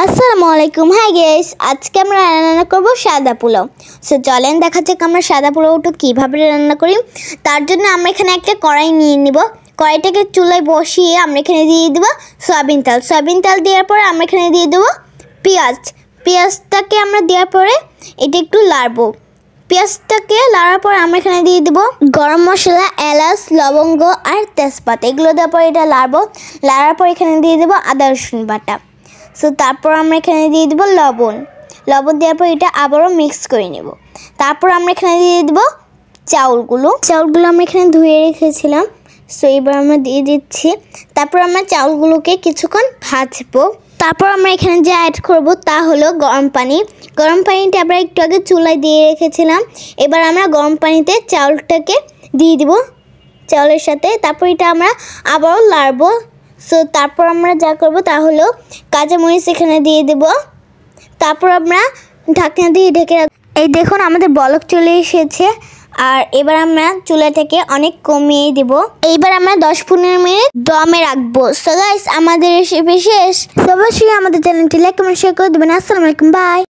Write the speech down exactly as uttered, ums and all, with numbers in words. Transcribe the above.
আসসালামু আলাইকুম। Hi guys, আজকে আমরা রান্না করব সাদা পোলাও। সো চলেন দেখা যাক আমরা সাদা পোলাওটা কীভাবে রান্না করি। তার জন্য আমরা এখানে একটা কড়াই নিয়ে নিব। কড়াইটাকে চুলায় বসিয়ে আমরা এখানে দিয়ে দেবো সয়াবিন তেল। সয়াবিন তেল দেওয়ার পরে আমরা এখানে দিয়ে দেবো পেঁয়াজ। পেঁয়াজটাকে আমরা দেওয়ার পরে এটা একটু লাড়বো। পেঁয়াজটাকে লাড়ার পর আমরা এখানে দিয়ে দেবো গরম মশলা, এলাচ, লবঙ্গ আর তেজপাতা। এগুলো দেওয়ার পর এটা লাড়বো। লাড়ার পর এখানে দিয়ে দেবো আদা রসুন বাটা। সো তারপর আমরা এখানে দিয়ে দেবো লবণ। লবণ দেওয়ার পর এটা আবারও মিক্স করে নেব। তারপর আমরা এখানে দিয়ে দেবো চাউলগুলো। চাউলগুলো আমরা এখানে ধুয়ে রেখেছিলাম। সো এবার আমরা দিয়ে দিচ্ছি। তারপর আমরা চাউলগুলোকে কিছুক্ষণ ভাজবো। তারপর আমরা এখানে যে অ্যাড করব তা হলো গরম পানি। গরম পানিটা আমরা একটু আগে চুলায় দিয়ে রেখেছিলাম। এবার আমরা গরম পানিতে চাউলটাকে দিয়ে দিব চাউলের সাথে। তারপর এটা আমরা আবারও লাড়বো। সো তারপর আমরা যা করব তা হলো কাঁচামরিচ এখানে দিয়ে দেব। তারপর আমরা ঢাকনা দিয়ে ঢেকে রাখবো। এই দেখুন আমাদের বলক চলে এসেছে। আর এবার আমরা চুলাটাকে অনেক কমিয়ে দেব। এইবার আমরা দশ পনেরো মিনিট দমে রাখবো। সো গাইস, আমাদের রেসিপি শেষ। অবশ্যই আমাদের চ্যানেলটি লাইক কমেন্ট শেয়ার করে দেবেন। আসসালামু আলাইকুম, বাই।